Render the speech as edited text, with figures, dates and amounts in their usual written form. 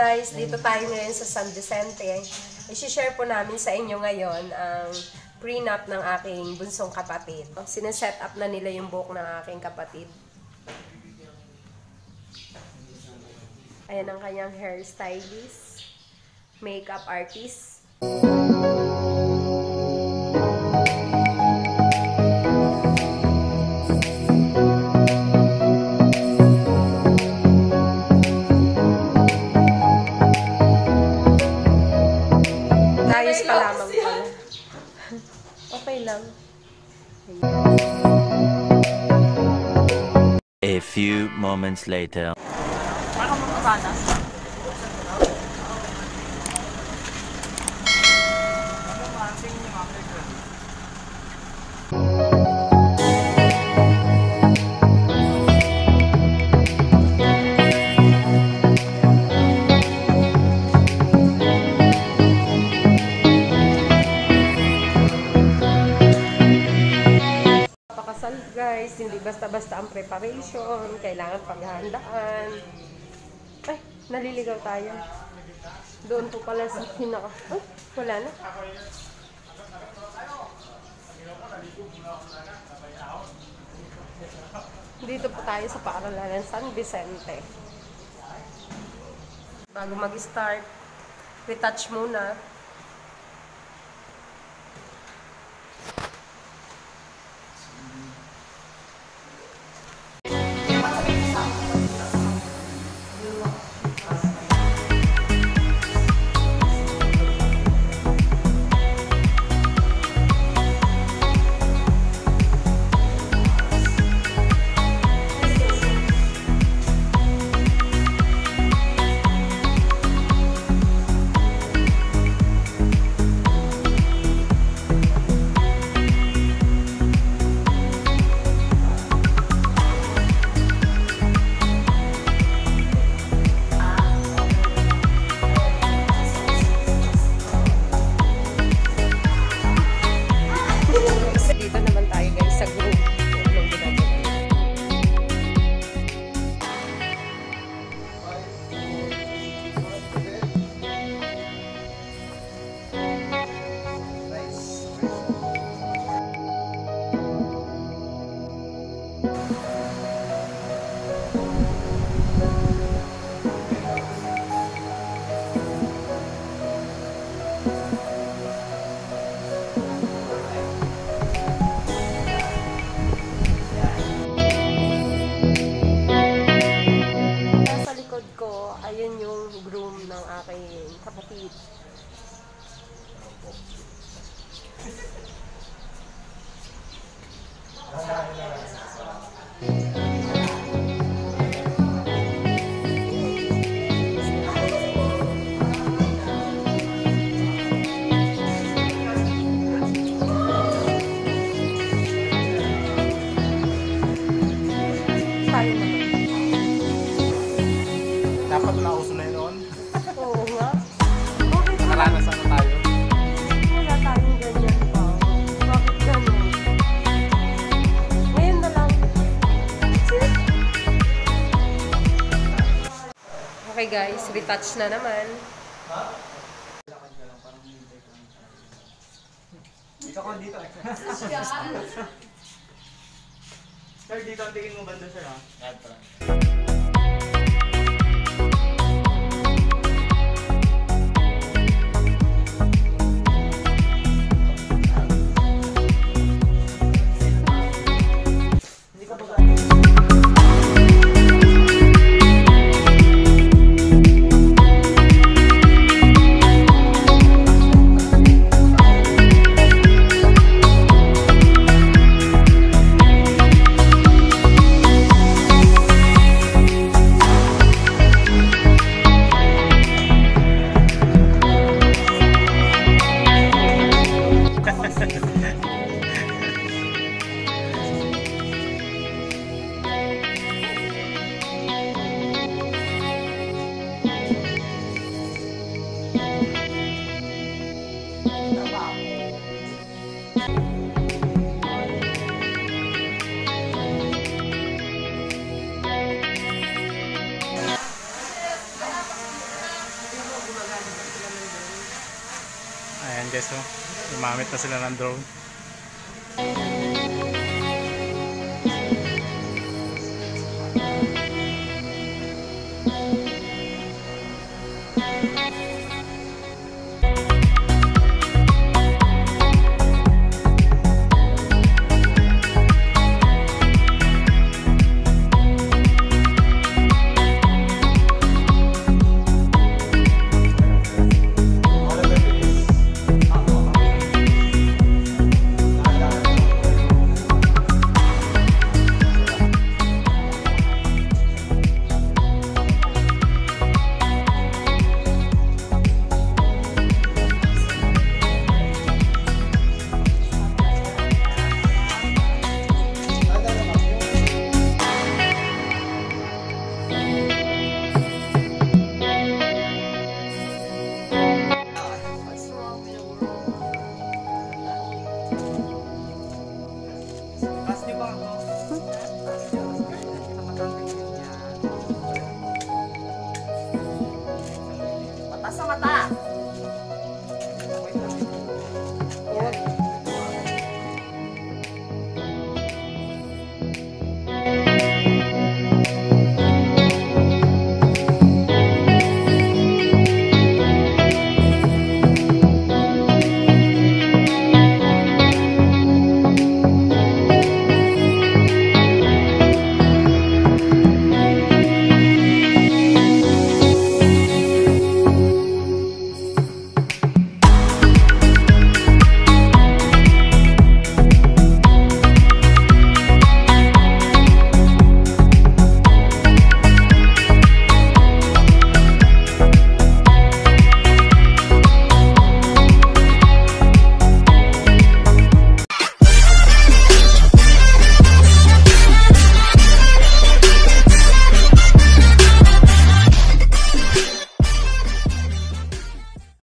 guys, dito tayo ngayon sa San Vicente. I-share po namin sa inyo ngayon ang prenup ng aking bunsong kapatid. Sineset up na nila yung buhok ng aking kapatid. Ayan ang kanyang hairstylist, makeup artist. Ayos pa lamang pala. Okay lang. A few moments later. Parang magkasanas. Guys, hindi basta-basta ang preparation, kailangan paghahandaan. Ay, naliligaw tayo. Doon po pala sa pinaka. Ay, wala na. Dito po tayo sa paaralan ng San Vicente. Bago mag-start, retouch muna. Ayun yung groom ng aking kapatid. Dapat nauso na yun. Oo nga. Nakaranas na tayo. Wala tayong ganyan pa. Bakit ganyan? Ngayon na lang. Okay guys, retouch na naman. Dito ko dito. Sir, dito ang tingin mo banda sir ha? Marites, oh. Umamit na sila ng drone.